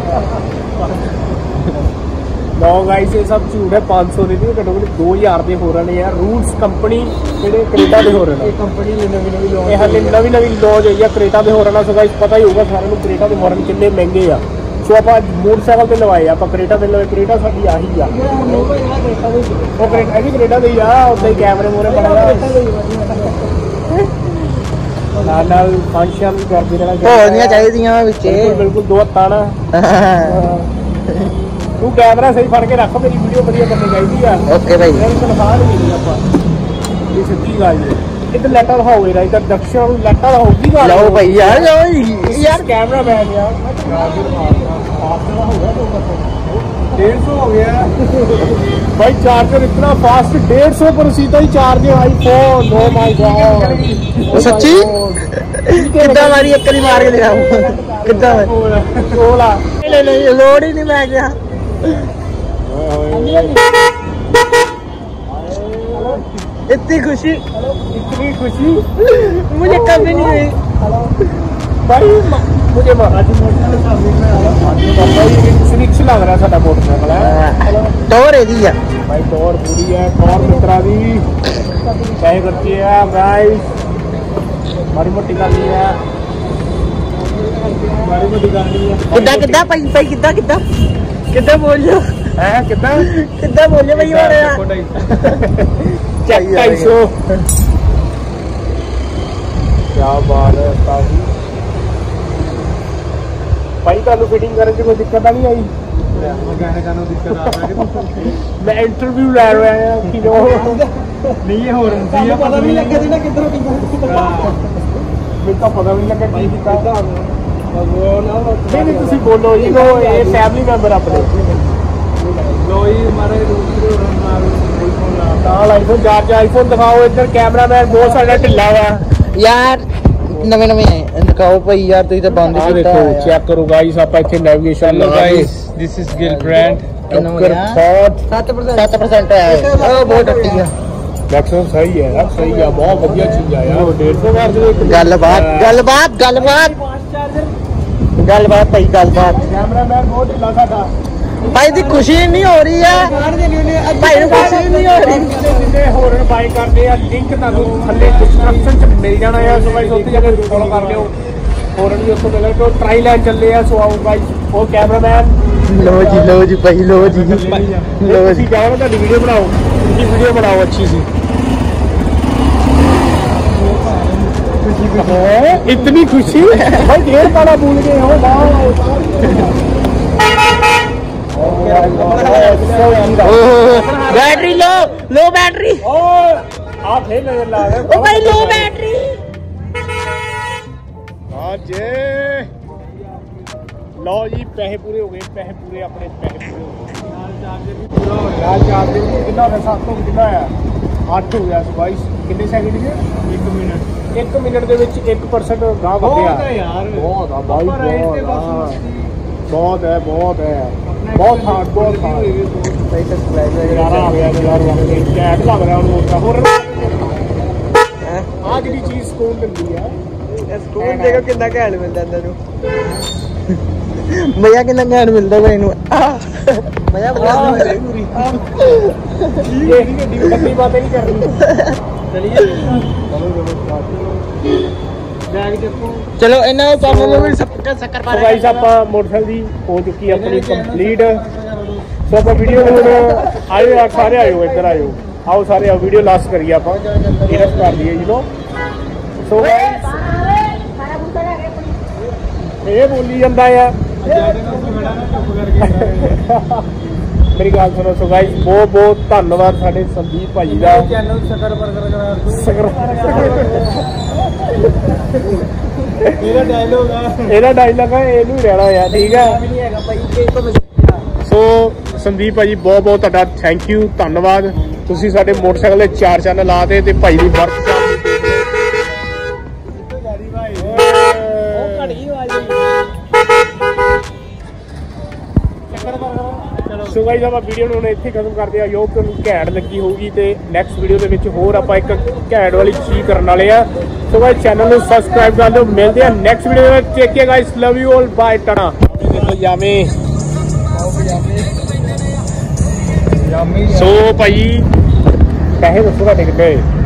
नो गाइस ये सब झूठ है 500 नहीं घट्टो घट्ट 2000 के हो रहे हैं यार रूट्स कंपनी जेडे कनेडा के हो रहे हैं ਕੰਪਨੀ ਨੇ ਨਵੀਂ ये हाले नवी लॉन्च हुई है कनेडा के हो रहा सो गाइस पता ही होगा सारे कनेडा के हॉर्न कितने महंगे आ सो आप मोटरसाइकिल पे लवाए आप कनेडा पे लवाए कनेडा साडी आही आ वो कनेडा भी कनेडा दे आ उदा ही कैमरे मोरे बड़ा नाल फंक्शन करदे रहना होनियां चाहिदियां विचे बिल्कुल दो हत्था ना तू कैमरा सही फड़ के रख मेरी वीडियो बढ़िया करनी चाहिए ओके भाई तनख्वाह नहीं मिली आप ये सीधी गल है इधर लैटा दिखाओ इधर इधर दक्षिण लैटा होगी लो भाई यार यार कैमरा मैन यार 150 हो गया भाई चार्जर इतना फास्ट 150 पर सीधा ही चार्ज है आईफोन। ओ माय गॉड सच्ची कितना मारी एक करी मार के दिखाऊं कितना सोला नहीं लोड ही नहीं मैं गया इतनी खुशी मुझे कभी नहीं हुई भाई मुझे स्निक्स लग रहा है साडा मोटरसाइकिल है टोर है दी है भाई टोर पूरी है टोर मित्रा दी चाहे करती है गाइस मारी मोटी करनी है कितना कितना भाई भाई कितना कितना कितना बोलियो है कितना बोलियो भाई वाले चेक 250 क्या बात है ताजी भाई ਤੁਹਾਨੂੰ ਫਿਟਿੰਗ ਕਰਨ 'ਚ ਕੋਈ ਦਿੱਕਤ ਨਹੀਂ ਆਈ ਮਕੈਨਿਕਾਂ ਨੂੰ ਦਿੱਕਤ ਆ ਰਹੀ ਮੈਂ ਇੰਟਰਵਿਊ ਲੈ ਰਿਹਾ ਹਾਂ ਕਿ ਜੋ ਨਹੀਂ ਇਹ ਹੋਰ ਹੁੰਦੀ ਆ ਪਤਾ ਨਹੀਂ ਲੱਗਿਆ ਸੀ ਨਾ ਕਿੱਧਰੋਂ ਕੀ ਮੈਨੂੰ ਤਾਂ ਪਤਾ ਵੀ ਨਹੀਂ ਲੱਗਾ ਕੀ ਕੀਤਾ ਨਹੀਂ ਤੁਸੀਂ ਬੋਲੋ ਜੀ ਇਹ ਫੈਮਿਲੀ ਮੈਂਬਰ ਆਪਣੇ ਲੋਈ ਮਾਰੇ ਦੂਸਰੇ ਨਾਲ ਆਈਫੋਨ ਲਾ ਨਾਲ ਆਈਫੋਨ ਆਈਫੋਨ ਦਿਖਾਓ ਇੱਧਰ ਕੈਮਰਾਮੈਨ ਬਹੁਤ ਸਾਡਾ ਢਿੱਲਾ ਵਾ यार नवे नवे दिखाओ भाई यार तू तो बंद ਆ ਦੇਖੋ ਚੈੱਕ ਕਰੋ ਗਾਈਸ ਆਪਾਂ ਇੱਥੇ navigation guys this is Gill brand 7% है बहुत टट्टी है मैक्सिमम सही है यार सही है बहुत बढ़िया चीज है यार 150 बार जो गलबात भाई गलबात कैमरामैन बहुत ढिला साਡਾ भाई दी खुशी नहीं हो रही है भाई को खुशी नहीं हो रही ਜਿੰਨੇ ਹੋਰਨ ਬਾਈ ਕਰਦੇ ਆ ਲਿੰਕ ਤੁਹਾਨੂੰ ਥੱਲੇ ਡਿਸਕ੍ਰਿਪਸ਼ਨ 'ਚ ਮਿਲ ਜਾਣਾ ਆ ਸੋ ਗਾਈਸ ਉੱਥੇ ਜਾ ਕੇ ਫੋਲੋ ਕਰ ਲਿਓ ਹੋਰਨ ਵੀ ਉੱਥੋਂ ਮਿਲਣ ਤੋਂ ਟਰਾਈ ਲੈਣ ਚੱਲੇ ਆ ਸੋ ਆਓ ਗਾਈਸ ਉਹ ਕੈਮਰਾਮੈਨ लो जी भाई लो जी ਤੁਸੀਂ ਜਾਓ ਤੁਹਾਡੀ ਵੀਡੀਓ ਬਣਾਓ ਤੁਸੀਂ ਵੀਡੀਓ ਬਣਾਓ ਅੱਛੀ ਸੀ इतनी खुशी भाई देर पाना भूल गए हो बैटरी लो बैटरी आप नजर ला रहे ओ भाई लो बैटरी जे लो जी पैसे पूरे हो गए पैसे पूरे अपने पैसे पूरे हो गए लाल चार्जर कितना है 7 ਤੋਂ ਕਿੰਨਾ ਆ 8 ਹੋ ਗਿਆ ਸੋ ਗਾਇਸ ਕਿੰਨੇ ਸੈਕਿੰਡ ਦੇ 1 ਮਿੰਟ ਦੇ ਵਿੱਚ 1% ਗਾਹ ਵਧਿਆ ਯਾਰ ਬਹੁਤ ਆ ਬਾਈ ਬਹੁਤ ਹੈ ਬਹੁਤ ਹਾਰਡ भाई सब्सक्राइब ਯਾਰ ਆ ਗਿਆ ਯਾਰ ਕੈਟ ਲੱਗ ਰਿਹਾ ਉਹਨੂੰ ਤਾਂ ਹੋਰ ਆ ਜਿਹੜੀ ਚੀਜ਼ ਸਕੂਨ ਦਿੰਦੀ ਆ स्कूल देखो कितना घैंट मिलता अंदर नु भैया कितना घैंट मिलता भाई नु भैया बता पूरी ये गंदी बातें नहीं कर रही चलिए चलो इन्ना चैनल में भी शक्कर पा रहे गाइस ਆਪਾਂ ਮੋਟਰਸਾਈਕਲ ਦੀ ਹੋ ਚੁੱਕੀ ਆਪਣੀ ਕੰਪਲੀਟ ਸੋ ਆਪਾਂ ਵੀਡੀਓ ਹੁਣ ਆਇਓ ਯਾਰ ਸਾਰੇ ਆਇਓ ਇੱਧਰ ਆਇਓ ਆਓ ਸਾਰੇ ਆ ਵੀਡੀਓ ਲਾਸਟ ਕਰੀਏ ਆਪਾਂ ਇਹਨਸ ਕਰ ਲਈਏ ਯੂ نو ਸੋ ਗਾਇਸ ਇਹ ਬੋਲੀ ਜਾਂਦਾ ਆ ਮੇਰੀ ਗੱਲ ਸੁਣੋ ਸੋ ਗਾਇਸ ਬਹੁਤ ਬਹੁਤ ਧੰਨਵਾਦ ਸਾਡੇ ਸੰਦੀਪ ਭਾਜੀ ਦਾ ਚੈਨਲ ਸ਼ਕਰ ਬਰਗਰ ਇਹਦਾ ਡਾਇਲੌਗ ਹੈ ਇਹਨੂੰ ਹੀ ਰਹਿਣਾ ਆ ਠੀਕ ਹੈ ਸੋ ਸੰਦੀਪ ਭਾਜੀ ਬਹੁਤ ਬਹੁਤ ਤੁਹਾਡਾ ਥੈਂਕ ਯੂ ਧੰਨਵਾਦ ਤੁਸੀਂ ਸਾਡੇ ਮੋਟਰਸਾਈਕਲ ਦੇ 4 ਚੈਨਲ ਲਾਤੇ ਤੇ ਭਾਈ ਦੀ ਵਰਕ ਸੋ ਗਾਇਸ ਆਪਾਂ ਵੀਡੀਓ ਨੂੰ ਇੱਥੇ ਖਤਮ ਕਰਦੇ ਆ ਯੋਗ ਤੁਹਾਨੂੰ ਘੈਂਟ ਲੱਗੀ ਹੋਊਗੀ ਤੇ ਨੈਕਸਟ ਵੀਡੀਓ ਦੇ ਵਿੱਚ ਹੋਰ ਆਪਾਂ ਇੱਕ ਘੈਂਟ ਵਾਲੀ ਚੀਜ਼ ਕਰਨ ਵਾਲੇ ਆ ਸੋ ਗਾਇਸ ਚੈਨਲ ਨੂੰ ਸਬਸਕ੍ਰਾਈਬ ਕਰ ਲਿਓ ਮਿਲਦੇ ਆ ਨੈਕਸਟ ਵੀਡੀਓ ਦੇ ਵਿੱਚ take care guys love you all bye ਟਾਟਾ ਪਜਾਮੇ ਸੋ ਭਾਈ ਪੈਸੇ ਦੱਸੋ ਤੁਹਾਡੇ ਕਿੰਨੇ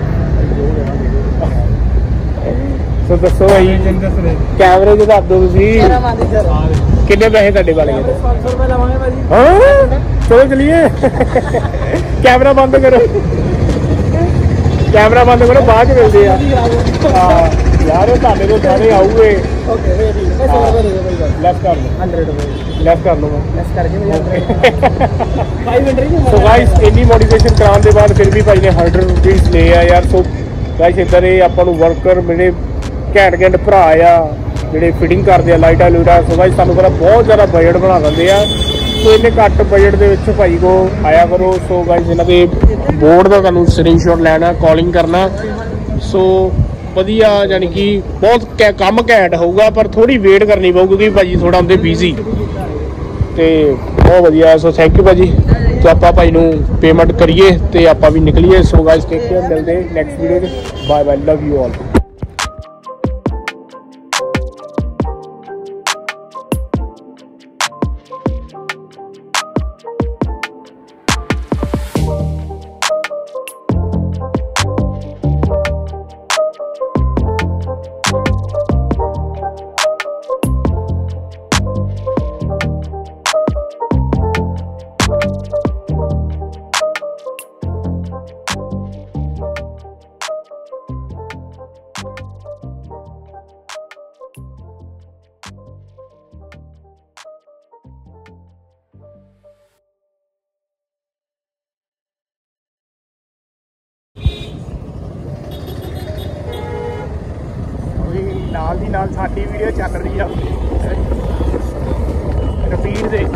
ਸੋ ਦੱਸੋ ਭਾਈ ਕੈਮਰੇ 'ਚ ਦੱਸ ਦਿਓ ਤੁਸੀਂ ਕਿੰਨੇ ਪੈਸੇ ਤੁਹਾਡੇ ਵਾਲੇ 500 ਰੁਪਏ ਲਵਾਂਗੇ ਭਾਜੀ ਹਾਂ ਚਲੋ ਚਲੀਏ ਕੈਮਰਾ ਬੰਦ ਕਰੋ ਬਾਅਦ ਚ ਮਿਲਦੇ ਆ ਯਾਰ ਉਹ ਤੁਹਾਡੇ ਕੋਲ ਸਾਰੇ ਆਉਗੇ ਲੈਫਟ ਕਰ ਲਓ 100 ਰੁਪਏ ਲੈਫਟ ਕਰ ਲਓ ਲੈਫਟ ਕਰਕੇ 5 ਮਿੰਟ ਸੋ ਗਾਇਸ ਇੰਨੀ ਮੋਟੀਵੇਸ਼ਨ ਕਰਾਉਣ ਦੇ ਬਾਅਦ ਫਿਰ ਵੀ ਭਾਈ ਨੇ 100 ਰੁਪਏ ਲਏ ਆ ਯਾਰ ਸੋ ਗਾਇਸ ਇੱਧਰ ਇਹ ਆਪਾਂ ਨੂੰ ਵਰਕਰ ਮੇਰੇ ਘੈਂਟ ਭਰਾ ਆ ਜਿਹੜੇ ਫਿਟਿੰਗ ਕਰਦੇ ਆ ਲਾਈਟਾਂ ਲੂਟਾਂ ਸੋ ਗਾਇਸ ਤੁਹਾਨੂੰ ਪਤਾ ਬਹੁਤ ਜ਼ਿਆਦਾ ਬਜਟ ਬਣਾ ਦਿੰਦੇ ਆ ਸੋ ਇਹਨੇ ਘੱਟ ਬਜਟ ਦੇ ਵਿੱਚ ਭਾਈ ਕੋ ਆਇਆ ਕਰੋ। ਸੋ ਗਾਇਸ ਇਹਨਾਂ ਦੇ ਬੋਰਡ ਦਾ ਤੁਹਾਨੂੰ ਸਕਰੀਨਸ਼ਾਟ ਲੈਣਾ, ਕਾਲਿੰਗ ਕਰਨਾ। ਸੋ ਵਧੀਆ, ਯਾਨੀ ਕਿ ਬਹੁਤ ਕੰਮ ਘੈਂਟ ਹੋਊਗਾ, ਪਰ ਥੋੜੀ ਵੇਟ ਕਰਨੀ ਪਊ ਕਿਉਂਕਿ ਭਾਜੀ ਥੋੜਾ ਹੁੰਦੇ ਬਿਜ਼ੀ ਤੇ ਬਹੁਤ ਵਧੀਆ। ਸੋ ਥੈਂਕ ਯੂ ਭਾਜੀ। ਤੇ ਆਪਾਂ ਭਾਈ ਨੂੰ ਪੇਮੈਂਟ ਕਰੀਏ ਤੇ ਆਪਾਂ ਵੀ ਨਿਕਲੀਏ। ਸੋ ਗਾਇਸ ਟੇਕ ਕੇਅਰ, ਮਿਲਦੇ ਨੈਕਸਟ ਵੀਡੀਓ 'ਚ। Bye bye, love you all. ਨਾਲ ਦੀ ਨਾਲ ਸਾਡੀ ਵੀਡੀਓ ਚੱਲ ਰਹੀ ਆ ਰਿਪੀਟ ਦੇ।